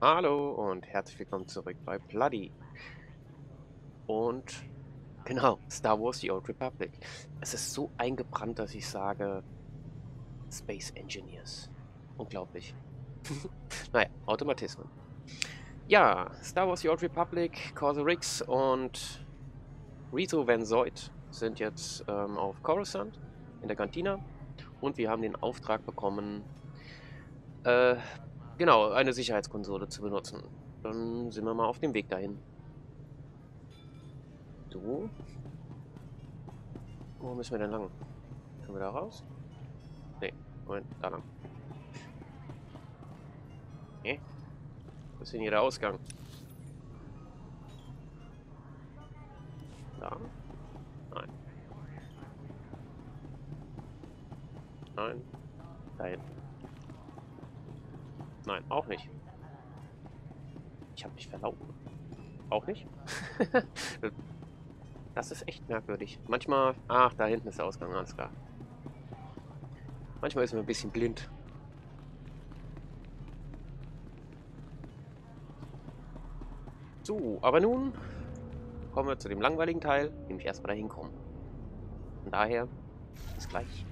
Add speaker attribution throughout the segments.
Speaker 1: Hallo und herzlich willkommen zurück bei Bloody. Und genau, Star Wars The Old Republic. Es ist so eingebrannt, dass ich sage Space Engineers. Unglaublich. Naja, Automatismen. Ja, Star Wars The Old Republic, Corsair Rix und Rizo Van Zoid sind jetzt auf Coruscant in der Cantina. Und wir haben den Auftrag bekommen, äh, genau, eine Sicherheitskonsole zu benutzen. Dann sind wir mal auf dem Weg dahin. So, wo müssen wir denn lang? Können wir da raus? Nee, Moment, da lang. Nee, wo ist denn hier der Ausgang? Da? Nein. Nein. Da hinten. Nein, auch nicht. Ich habe mich verlaufen. Auch nicht? Das ist echt merkwürdig. Manchmal... Ach, da hinten ist der Ausgang, alles klar. Manchmal ist man ein bisschen blind. So, aber nun kommen wir zu dem langweiligen Teil, nämlich erstmal dahin kommen. Von daher, bis gleich.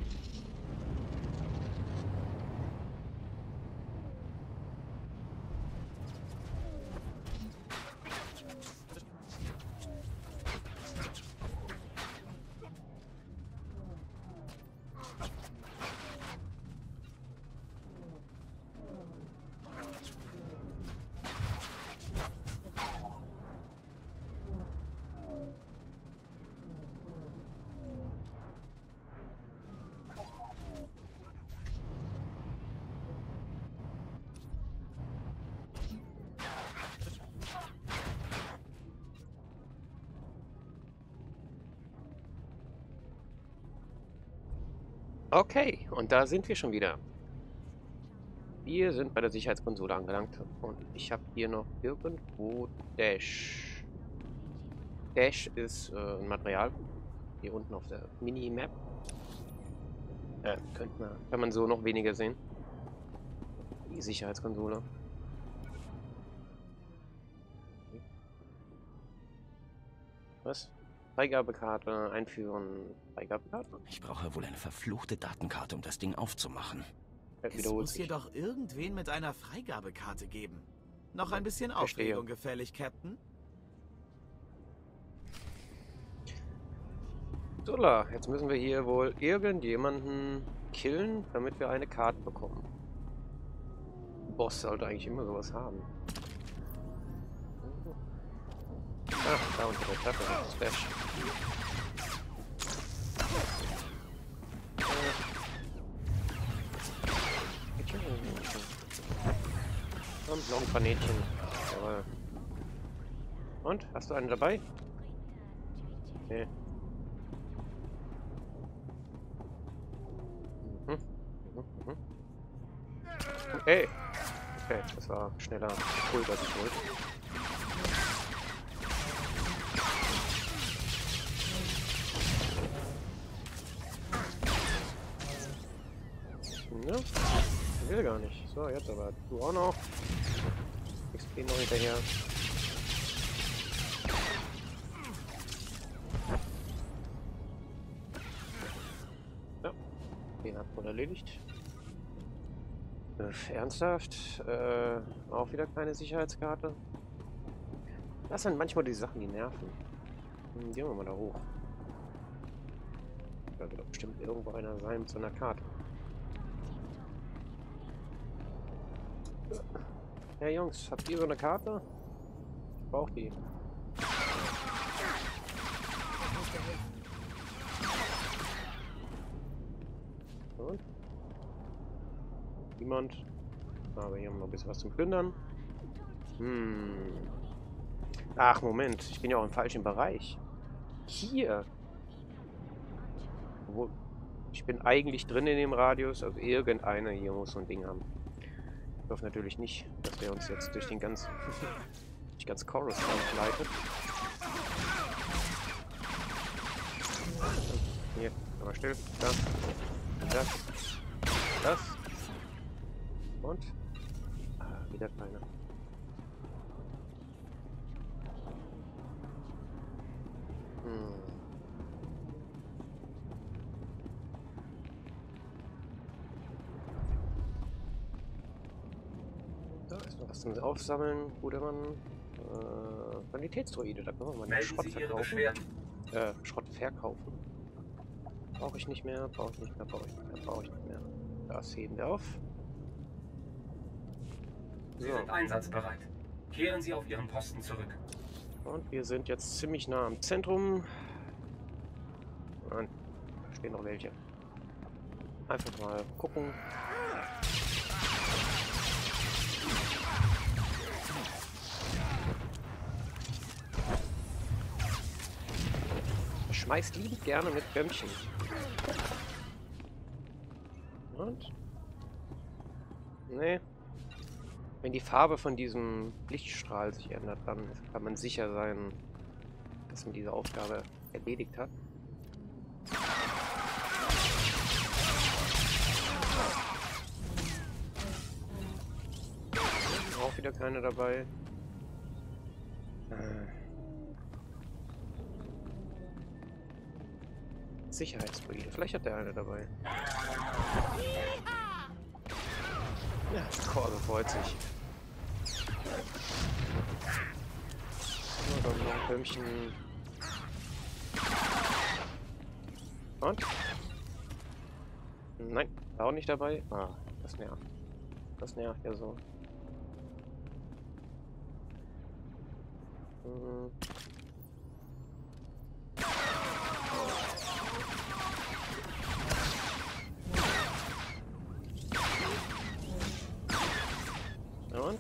Speaker 1: Okay, und da sind wir schon wieder. Wir sind bei der Sicherheitskonsole angelangt und ich habe hier noch irgendwo Dash. Dash ist ein Material. Hier unten auf der Minimap. Kann man so noch weniger sehen. Die Sicherheitskonsole. Was? Freigabekarte einführen. Freigabekarte?
Speaker 2: Ich brauche wohl eine verfluchte Datenkarte, um das Ding aufzumachen.
Speaker 3: Es
Speaker 1: Wiederholt
Speaker 3: muss
Speaker 1: sich.
Speaker 3: jedoch irgendwen mit einer Freigabekarte geben. Noch ein bisschen
Speaker 1: Verstehe.
Speaker 3: Aufregung gefällig, Captain?
Speaker 1: Sola, jetzt müssen wir hier wohl irgendjemanden killen, damit wir eine Karte bekommen. Boss sollte eigentlich immer sowas haben. Ach, da unter der Treppe ist Dash. Und noch ein paar Mädchen. Jawohl. Und? Hast du einen dabei? Nee. Mhm. Mhm. Mhm. Okay. Okay, das war schneller Pult als ich wollte. Ja, ich will gar nicht. So, jetzt aber. Du auch noch. XP noch hinterher. Ja, den hat man erledigt. Ernsthaft? Auch wieder keine Sicherheitskarte? Das sind manchmal die Sachen, die nerven. Gehen wir mal da hoch. Da wird doch bestimmt irgendwo einer sein mit so einer Karte. Ja, Jungs, habt ihr so eine Karte? Ich brauche die. Und? Niemand. Aber hier haben wir noch ein bisschen was zum Plündern. Ach, Moment. Ich bin ja auch im falschen Bereich. Hier. Wo? Ich bin eigentlich drin in dem Radius. Also irgendeiner hier muss so ein Ding haben. Ich hoffe natürlich nicht, dass der uns jetzt durch den ganzen durch ganz Coruscant leitet. Hier, mal still. Da. Und das. Das. Und? Ah, wieder keiner. Was zum Aufsammeln, guter Mann. Qualitätsdroide, da können wir mal den Schrott verkaufen. Schrott verkaufen. Brauche ich nicht mehr, brauche ich nicht mehr, brauche ich nicht mehr, brauche ich nicht mehr. Das heben wir auf.
Speaker 4: Sie sind einsatzbereit. Kehren Sie auf Ihren Posten zurück.
Speaker 1: Und wir sind jetzt ziemlich nah am Zentrum. Nein, da stehen noch welche. Einfach mal gucken. Er schmeißt liebend gerne mit Bömmchen. Und? Nee. Wenn die Farbe von diesem Lichtstrahl sich ändert, dann kann man sicher sein, dass man diese Aufgabe erledigt hat. Auch wieder keine dabei. Sicherheitsdroide. Vielleicht hat der eine dabei. Ja, Korbe freut sich. So, dann noch ein Bömmchen. Und? Nein, auch nicht dabei. Ah, das nervt. Das nervt ja so. Und?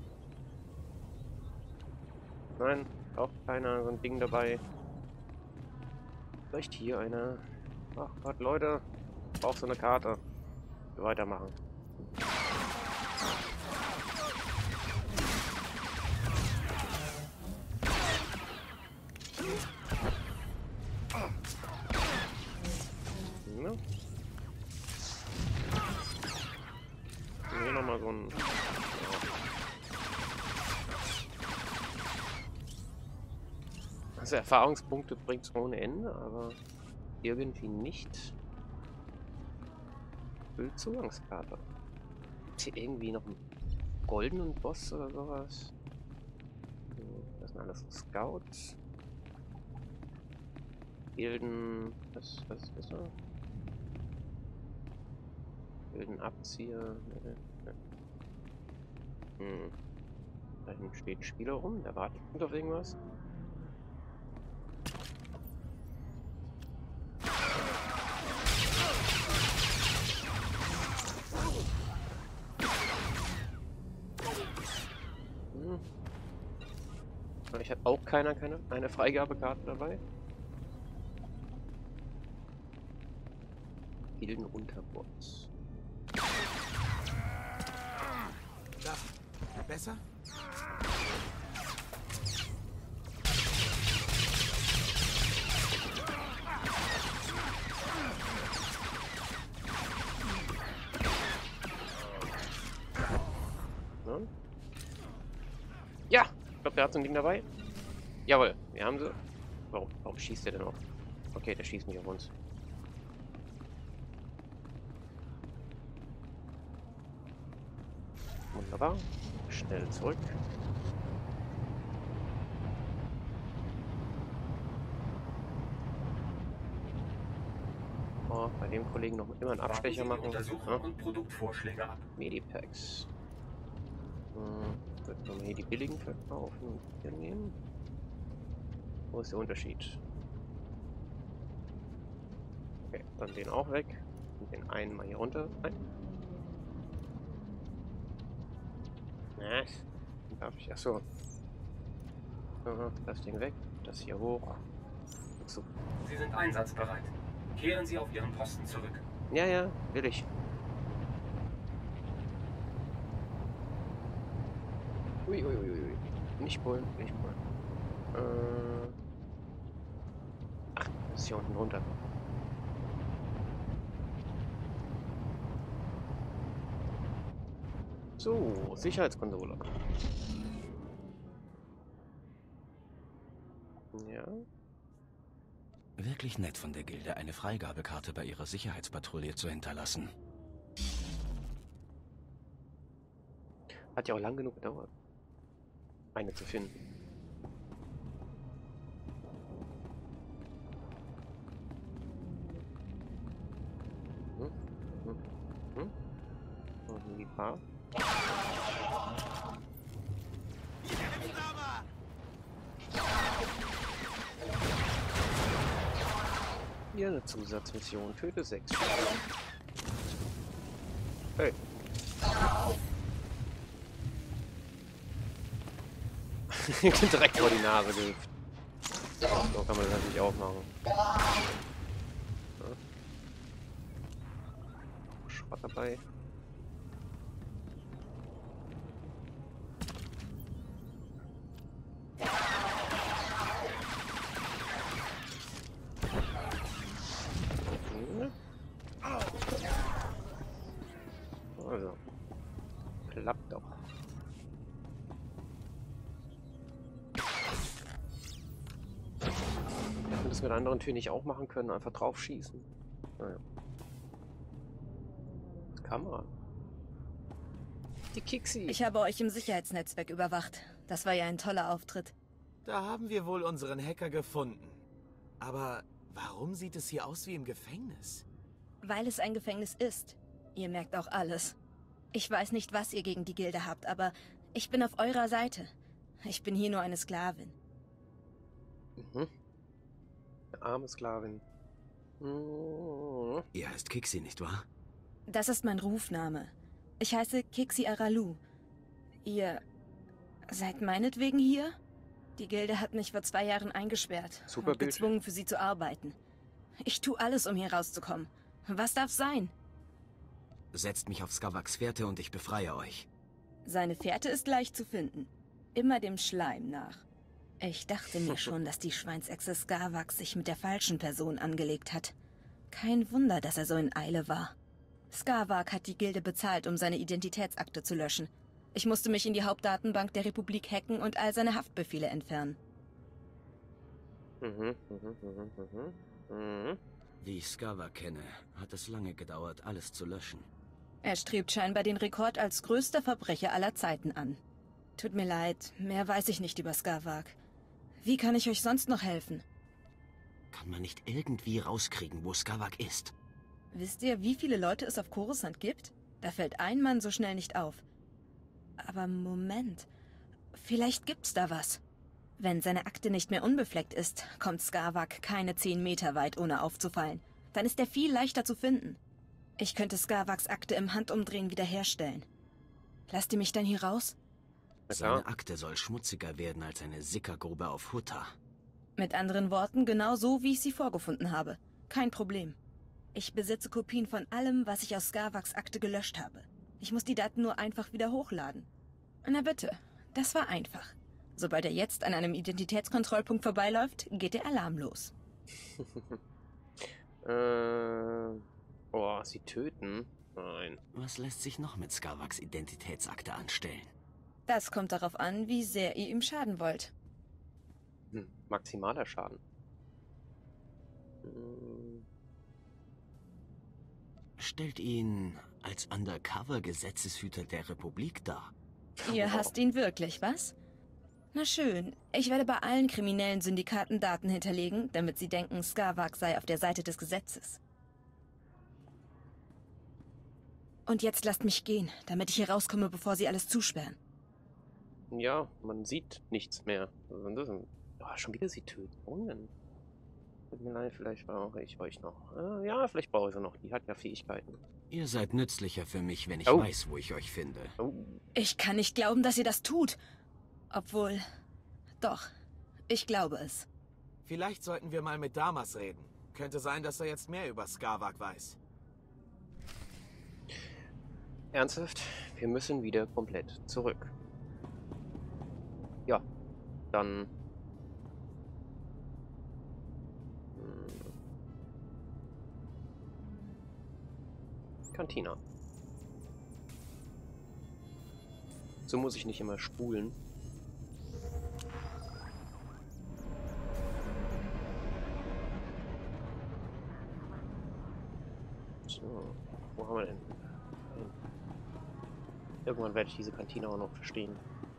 Speaker 1: Nein, auch keiner, so ein Ding dabei. Vielleicht hier einer. Ach Gott, Leute, ich brauche so eine Karte. Wir weitermachen. Ne? Hier nochmal so ein... Also Erfahrungspunkte bringt es ohne Ende, aber irgendwie nicht. Zugangskarte. Ist hier irgendwie noch einen goldenen Boss oder sowas? Das sind alles Scouts. Gilden. Was ist das? Gildenabzieher. Da hinten steht ein Spieler rum, der wartet auf irgendwas. Ich habe auch keine Freigabekarte dabei. Gildenunterbots.
Speaker 3: Da. Besser?
Speaker 1: Ja, ich glaube, der hat so ein Ding dabei. Jawohl, wir haben sie. Warum schießt der denn auf? Okay, der schießt nicht auf uns. Wunderbar. Schnell zurück. Oh, bei dem Kollegen noch immer einen Abstecher machen.
Speaker 4: Und Produktvorschläge ab.
Speaker 1: Medipacks. Jetzt können wir hier die billigen verkaufen und hier nehmen. Wo ist der Unterschied? Okay, dann den auch weg. Und den einen mal hier runter. Nein. Darf ich? Achso. Das Ding weg. Das hier hoch. So.
Speaker 4: Sie sind einsatzbereit. Kehren Sie auf Ihren Posten zurück.
Speaker 1: Ja, ja, will ich. Ui. Nicht bullen, nicht bullen. Ach, das ist hier unten runter. So, Sicherheitskonsole. Ja.
Speaker 2: Wirklich nett von der Gilde, eine Freigabekarte bei ihrer Sicherheitspatrouille zu hinterlassen.
Speaker 1: Hat ja auch lang genug gedauert, eine zu finden. Und die paar. Hier eine Zusatzmission. Töte 6. Hey. Direkt vor die Nase gehüpft. So kann man das natürlich auch machen. Ja. Schrott dabei. Also. Klappt doch. Hätten wir das mit anderen Türen nicht auch machen können? Einfach drauf schießen. Naja. Kamera. Die Kixi.
Speaker 5: Ich habe euch im Sicherheitsnetzwerk überwacht. Das war ja ein toller Auftritt.
Speaker 3: Da haben wir wohl unseren Hacker gefunden. Aber warum sieht es hier aus wie im Gefängnis?
Speaker 5: Weil es ein Gefängnis ist. Ihr merkt auch alles. Ich weiß nicht, was ihr gegen die Gilde habt, aber ich bin auf eurer Seite. Ich bin hier nur eine Sklavin.
Speaker 1: Mhm. Eine arme Sklavin. Mhm.
Speaker 2: Ihr heißt Kixi, nicht wahr?
Speaker 5: Das ist mein Rufname. Ich heiße Kixi Aralu. Ihr seid meinetwegen hier? Die Gilde hat mich vor 2 Jahren eingesperrt
Speaker 1: Super
Speaker 5: und
Speaker 1: Bild.
Speaker 5: gezwungen, für sie zu arbeiten. Ich tue alles, um hier rauszukommen. Was darf sein?
Speaker 2: Setzt mich auf Skavaks Fährte und ich befreie euch.
Speaker 5: Seine Fährte ist leicht zu finden. Immer dem Schleim nach. Ich dachte mir schon, dass die Schweinsechse Skavak sich mit der falschen Person angelegt hat. Kein Wunder, dass er so in Eile war. Skavak hat die Gilde bezahlt, um seine Identitätsakte zu löschen. Ich musste mich in die Hauptdatenbank der Republik hacken und all seine Haftbefehle entfernen.
Speaker 2: Wie ich Skavak kenne, hat es lange gedauert, alles zu löschen.
Speaker 5: Er strebt scheinbar den Rekord als größter Verbrecher aller Zeiten an. Tut mir leid, mehr weiß ich nicht über Skavak. Wie kann ich euch sonst noch helfen?
Speaker 2: Kann man nicht irgendwie rauskriegen, wo Skavak ist?
Speaker 5: Wisst ihr, wie viele Leute es auf Coruscant gibt? Da fällt ein Mann so schnell nicht auf. Aber Moment, vielleicht gibt's da was. Wenn seine Akte nicht mehr unbefleckt ist, kommt Skavak keine 10 Meter weit, ohne aufzufallen. Dann ist er viel leichter zu finden. Ich könnte Skavaks Akte im Handumdrehen wiederherstellen. Lasst ihr mich dann hier raus?
Speaker 2: Seine Akte soll schmutziger werden als eine Sickergrube auf Hutta.
Speaker 5: Mit anderen Worten, genau so, wie ich sie vorgefunden habe. Kein Problem. Ich besitze Kopien von allem, was ich aus Skavaks Akte gelöscht habe. Ich muss die Daten nur einfach wieder hochladen. Na bitte, das war einfach. Sobald er jetzt an einem Identitätskontrollpunkt vorbeiläuft, geht der Alarm los.
Speaker 1: Oh, sie töten? Nein.
Speaker 2: Was lässt sich noch mit Skavaks Identitätsakte anstellen?
Speaker 5: Das kommt darauf an, wie sehr ihr ihm schaden wollt.
Speaker 1: Maximaler Schaden.
Speaker 2: Stellt ihn als Undercover-Gesetzeshüter der Republik dar.
Speaker 5: Ihr hasst ihn wirklich, was? Na schön, ich werde bei allen kriminellen Syndikaten Daten hinterlegen, damit sie denken, Skavak sei auf der Seite des Gesetzes. Und jetzt lasst mich gehen, damit ich hier rauskomme, bevor sie alles zusperren.
Speaker 1: Ja, man sieht nichts mehr. Schon wieder sie töten. Warum denn? Tut mir leid, vielleicht brauche ich euch noch. Ja, vielleicht brauche ich sie noch. Die hat ja Fähigkeiten.
Speaker 2: Ihr seid nützlicher für mich, wenn ich
Speaker 1: Oh.
Speaker 2: weiß, wo ich euch finde.
Speaker 1: Oh.
Speaker 5: Ich kann nicht glauben, dass ihr das tut. Obwohl, doch, ich glaube es.
Speaker 3: Vielleicht sollten wir mal mit Damas reden. Könnte sein, dass er jetzt mehr über Skavak weiß.
Speaker 1: Ernsthaft? Wir müssen wieder komplett zurück. Ja, dann... Cantina. So muss ich nicht immer spulen. So, wo haben wir denn? Irgendwann werde ich diese Kantine auch noch verstehen.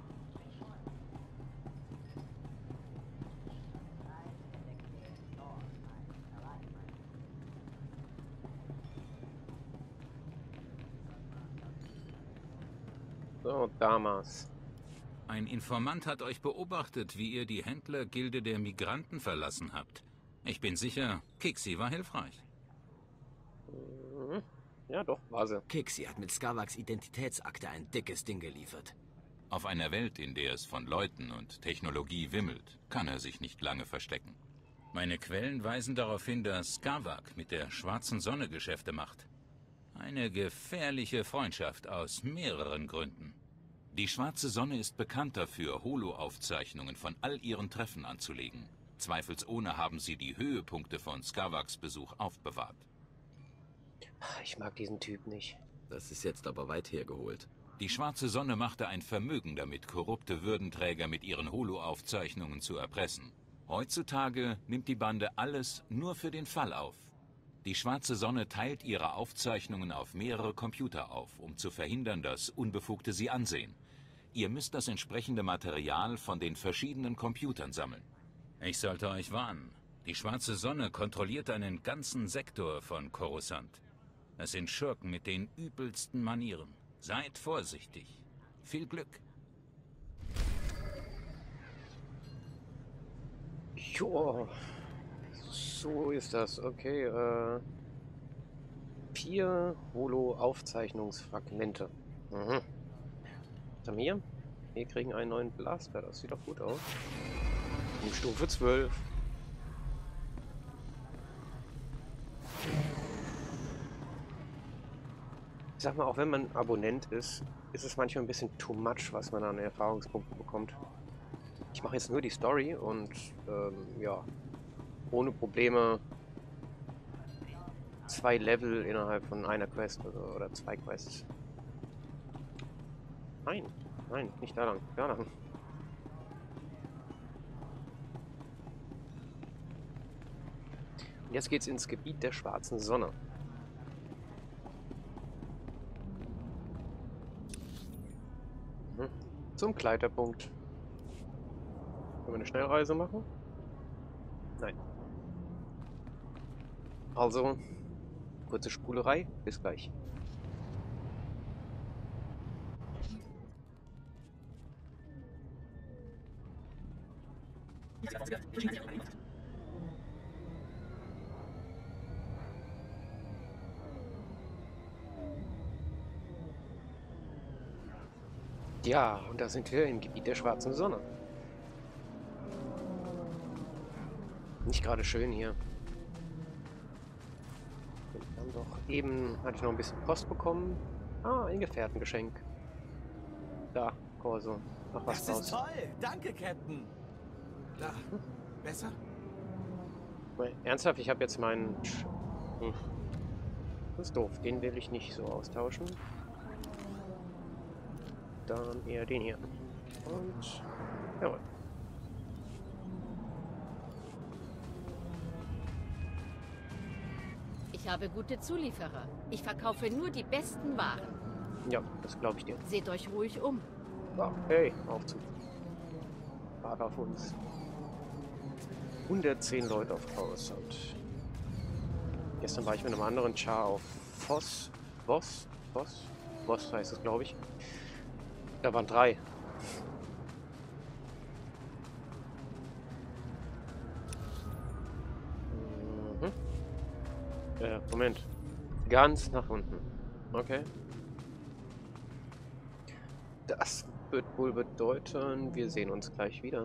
Speaker 1: So, damals.
Speaker 6: Ein Informant hat euch beobachtet, wie ihr die Händlergilde der Migranten verlassen habt. Ich bin sicher, Kixi war hilfreich.
Speaker 1: Mhm. Ja, doch, war sie.
Speaker 2: Kixi hat mit Skavaks Identitätsakte ein dickes Ding geliefert.
Speaker 6: Auf einer Welt, in der es von Leuten und Technologie wimmelt, kann er sich nicht lange verstecken. Meine Quellen weisen darauf hin, dass Skavak mit der Schwarzen Sonne Geschäfte macht. Eine gefährliche Freundschaft aus mehreren Gründen. Die Schwarze Sonne ist bekannt dafür, Holo-Aufzeichnungen von all ihren Treffen anzulegen. Zweifelsohne haben sie die Höhepunkte von Skavaks Besuch aufbewahrt.
Speaker 1: Ich mag diesen Typ nicht.
Speaker 2: Das ist jetzt aber weit hergeholt.
Speaker 6: Die Schwarze Sonne machte ein Vermögen damit, korrupte Würdenträger mit ihren Holo-Aufzeichnungen zu erpressen. Heutzutage nimmt die Bande alles nur für den Fall auf. Die Schwarze Sonne teilt ihre Aufzeichnungen auf mehrere Computer auf, um zu verhindern, dass Unbefugte sie ansehen. Ihr müsst das entsprechende Material von den verschiedenen Computern sammeln. Ich sollte euch warnen. Die Schwarze Sonne kontrolliert einen ganzen Sektor von Coruscant. Es sind Schurken mit den übelsten Manieren. Seid vorsichtig. Viel Glück.
Speaker 1: Joa. So ist das. Okay, 4 Holo-Aufzeichnungsfragmente. Mhm. Was haben wir hier? Wir kriegen einen neuen Blaster. Das sieht doch gut aus. Um Stufe 12. Ich sag mal, auch wenn man Abonnent ist, ist es manchmal ein bisschen too much, was man an Erfahrungspunkten bekommt. Ich mache jetzt nur die Story und ja, ohne Probleme 2 Level innerhalb von einer Quest oder 2 Quests. Nein, nein, nicht da lang, da lang. Und jetzt geht's ins Gebiet der Schwarzen Sonne. Zum Kleiderpunkt. Können wir eine Schnellreise machen? Nein. Also, kurze Spulerei. Bis gleich. Ja, und da sind wir im Gebiet der Schwarzen Sonne. Nicht gerade schön hier. Dann doch eben hatte ich noch ein bisschen Post bekommen. Ah, ein Gefährtengeschenk. Da, Corso. Mach was
Speaker 3: Das
Speaker 1: draus.
Speaker 3: ist toll. Danke, Captain. Da. Besser?
Speaker 1: Ernsthaft, ich habe jetzt meinen... Das ist doof. Den will ich nicht so austauschen. Dann eher den hier. Und... Jawohl.
Speaker 7: Ich habe gute Zulieferer. Ich verkaufe nur die besten Waren.
Speaker 1: Ja, das glaube ich dir.
Speaker 7: Seht euch ruhig um.
Speaker 1: Ja, hey, auf zu. Warte auf uns. 110 Leute auf Coruscant. Gestern war ich mit einem anderen Char auf Voss heißt es, glaube ich. Da waren 3. Moment. Ganz nach unten. Okay. Das wird wohl bedeuten, wir sehen uns gleich wieder.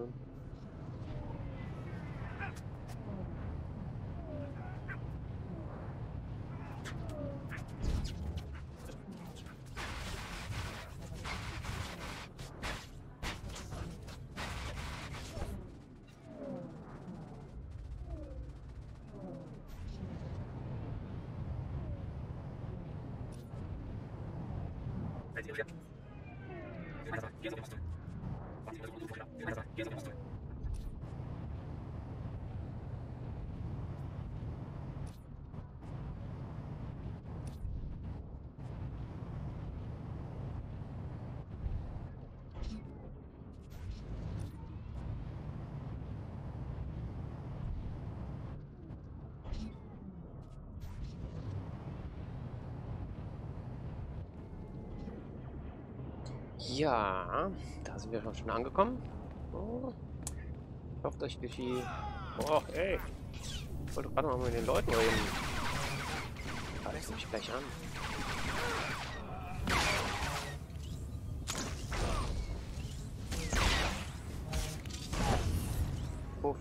Speaker 1: Ja, da sind wir schon angekommen. Oh. Hofft euch durch die... Oh, ey. Ich wollte gerade mal mit den Leuten reden. Reiß mich gleich an. Puff.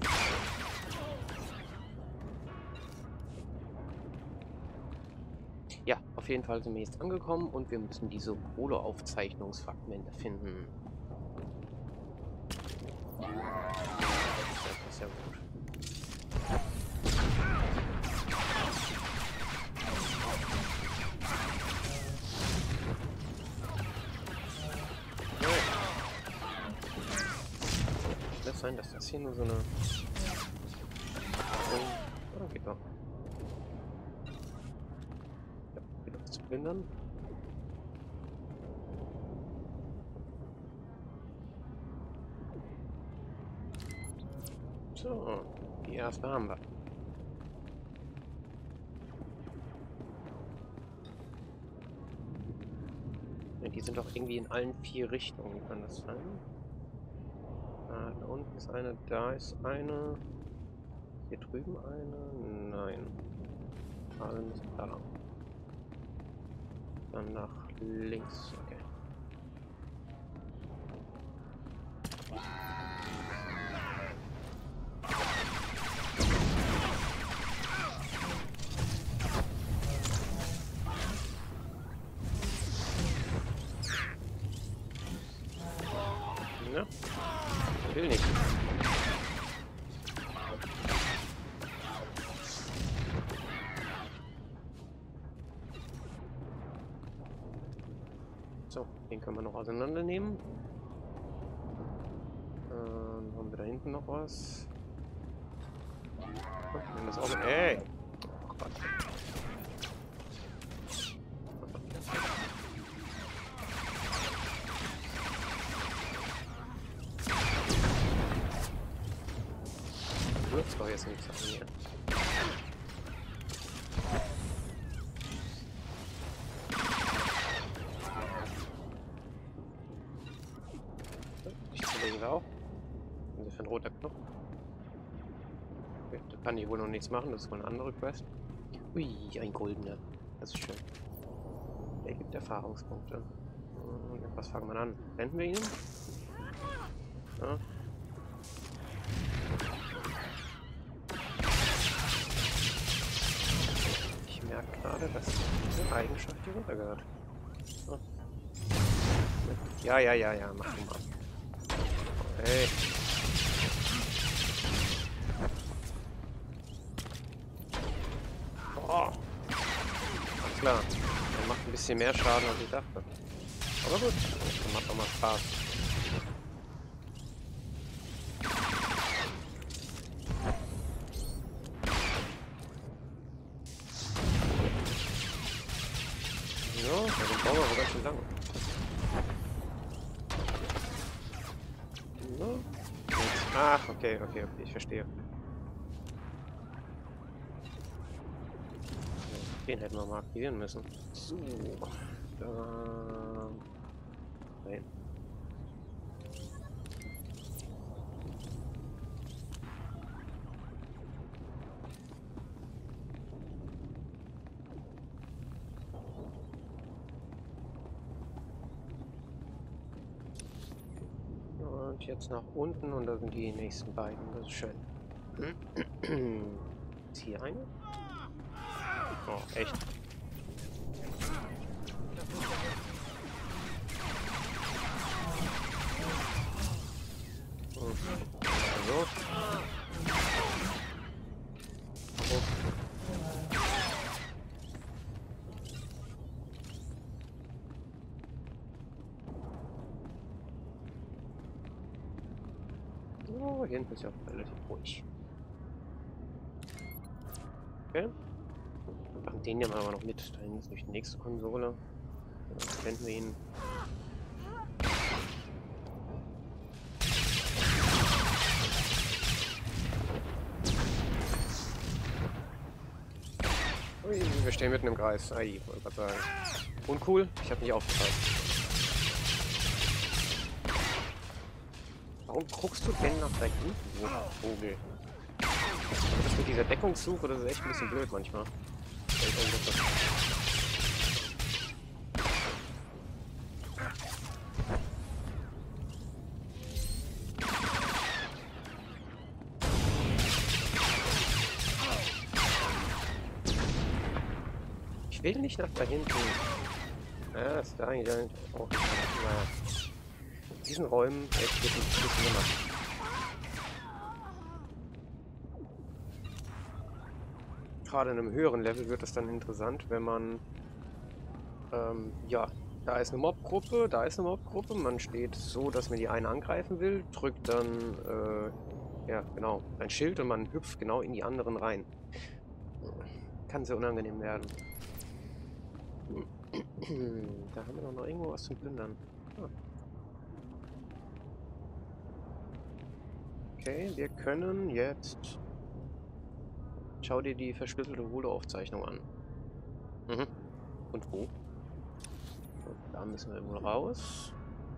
Speaker 1: Ja, auf jeden Fall sind wir jetzt angekommen und wir müssen diese Holo-Aufzeichnungsfragmente finden. Das ist ja gut. Kann das sein, dass das hier nur so eine... Oh, geht doch. Ja, wieder zu blindern. So, die erste haben wir. Ja, die sind doch irgendwie in allen 4 Richtungen, kann das sein? Ah, da unten ist eine, da ist eine. Hier drüben eine? Nein. Alle müssen da lang. Dann nach links, okay. Ja, will nicht. So, den können wir noch auseinandernehmen. Haben wir da hinten noch was? Oh, nehmen das auch mit. Ey! Oh Gott. Das war jetzt nichts an mir. Ich zerlegen wir auch. Was ist für ein roter Knopf? Okay, da kann ich wohl noch nichts machen, das ist wohl eine andere Quest. Ui, ein goldener. Das ist schön. Der gibt Erfahrungspunkte. Was fangen wir an? Blenden wir ihn? Ja. Ich merke gerade, dass diese Eigenschaft hier runtergehört. So. Ja, mach du mal. Hey. Oh. Alles klar. Er macht ein bisschen mehr Schaden, als ich dachte. Aber gut, das macht auch mal Spaß. Ja, den brauchen wir aber ganz schön lange. So. Ach, okay, ich verstehe. Den hätten wir mal aktivieren müssen. So. Nein. Und jetzt nach unten und da sind die nächsten beiden. Das ist schön. Ist hier eine? Oh, echt? So. Oh, hier hinten ist ja relativ ruhig. Okay. Machen den nehmen wir aber noch mit. Da hinten ist durch die nächste Konsole. Dann blenden wir ihn. Ui, wir stehen mitten im Kreis. Ei, wollte gerade sagen. Uncool, ich habe nicht aufgepasst. Warum guckst du denn nach da hinten, du Vogel? Das mit dieser Deckungssuche, das ist echt ein bisschen blöd manchmal. Ich will nicht nach da hinten. Ja, ist da eigentlich auch. Naja. In diesen Räumen echt wird ein bisschen gemacht. Gerade in einem höheren Level wird es dann interessant, wenn man ja, da ist eine Mobgruppe, man steht so, dass man die einen angreifen will, drückt dann ja, genau, ein Schild und man hüpft genau in die anderen rein. Kann sehr unangenehm werden. Da haben wir doch noch irgendwo was zum Plündern. Ah. Okay, wir können jetzt... Schau dir die verschlüsselte Holo-Aufzeichnung an. Mhm. Und wo? Und da müssen wir irgendwo raus.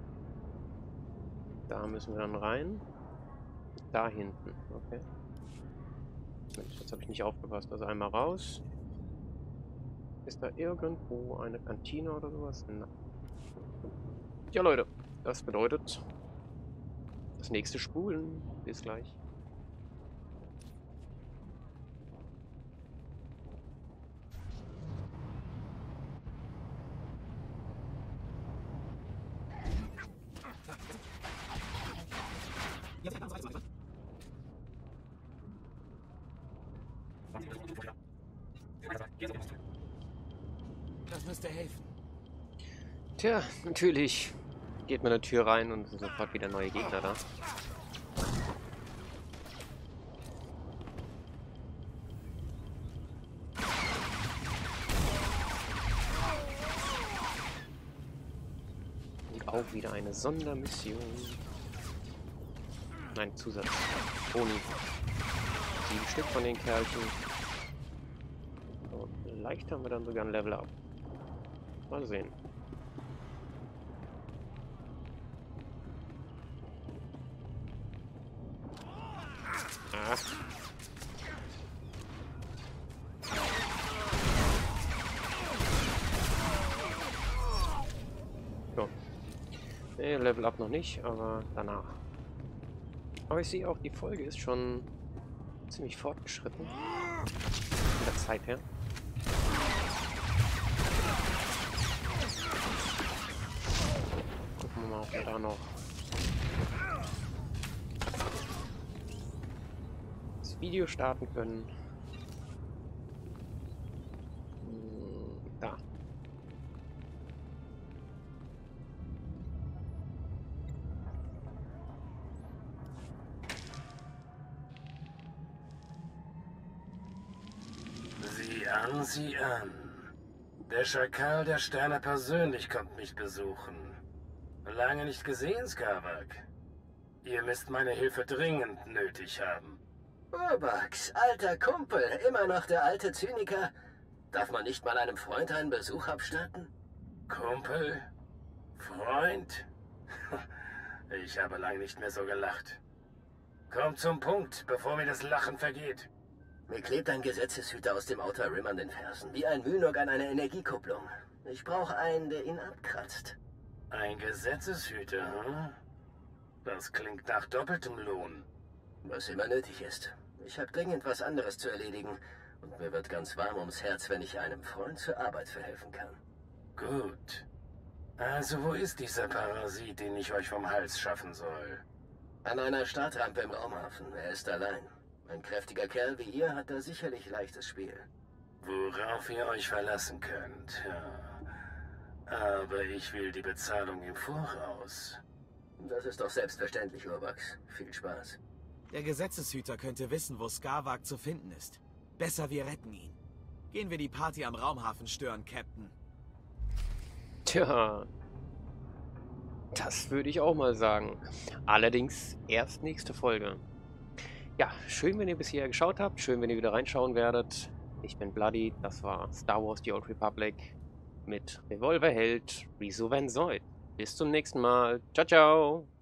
Speaker 1: Da müssen wir dann rein. Da hinten. Okay. Mensch, jetzt habe ich nicht aufgepasst. Also einmal raus. Ist da irgendwo eine Kantine oder sowas? Nein. Ja, Leute. Das bedeutet... Das nächste Spulen. Bis gleich.
Speaker 3: Das müsste helfen.
Speaker 1: Tja, natürlich geht man in die Tür rein und sind sofort wieder neue Gegner da. Und auch wieder eine Sondermission. Nein, Zusatz. Boni. 7 Stück von den Kerlchen. So, vielleicht haben wir dann sogar ein Level up. Mal sehen. Ah. So. Nee, Level up noch nicht, aber danach. Aber ich sehe auch, die Folge ist schon ziemlich fortgeschritten. Von der Zeit her. Gucken wir mal, ob wir da noch das Video starten können. Da.
Speaker 8: Sieh an. Der Schakal der Sterne persönlich kommt mich besuchen. Lange nicht gesehen, Skavak. Ihr müsst meine Hilfe dringend nötig haben.
Speaker 9: Urbax, alter Kumpel, immer noch der alte Zyniker. Darf man nicht mal einem Freund einen Besuch abstatten?
Speaker 8: Kumpel? Freund? Ich habe lange nicht mehr so gelacht. Kommt zum Punkt, bevor mir das Lachen vergeht.
Speaker 9: Mir klebt ein Gesetzeshüter aus dem Outer Rim an den Fersen, wie ein Mynok an einer Energiekupplung. Ich brauche einen, der ihn abkratzt.
Speaker 8: Ein Gesetzeshüter, hm? Das klingt nach doppeltem Lohn.
Speaker 9: Was immer nötig ist. Ich habe dringend was anderes zu erledigen und mir wird ganz warm ums Herz, wenn ich einem Freund zur Arbeit verhelfen kann.
Speaker 8: Gut. Also wo ist dieser Parasit, den ich euch vom Hals schaffen soll?
Speaker 9: An einer Startrampe im Raumhafen. Er ist allein. Ein kräftiger Kerl wie ihr hat da sicherlich leichtes Spiel.
Speaker 8: Worauf ihr euch verlassen könnt, ja. Aber ich will die Bezahlung im Voraus.
Speaker 9: Das ist doch selbstverständlich, Urbax. Viel Spaß.
Speaker 3: Der Gesetzeshüter könnte wissen, wo Skavak zu finden ist. Besser, wir retten ihn. Gehen wir die Party am Raumhafen stören, Captain.
Speaker 1: Tja. Das würde ich auch mal sagen. Allerdings erst nächste Folge. Ja, schön, wenn ihr bis hierher geschaut habt. Schön, wenn ihr wieder reinschauen werdet. Ich bin Bloody. Das war Star Wars The Old Republic mit Revolverheld Riso Van Zoid. Bis zum nächsten Mal. Ciao, ciao.